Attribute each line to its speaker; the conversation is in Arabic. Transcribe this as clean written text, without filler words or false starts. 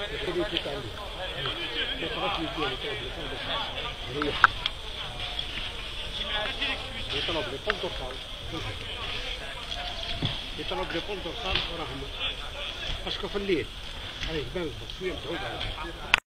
Speaker 1: يطلب لي بول دورسال وراهم اشكو في الليل. هاي بان شويه متعود عليه.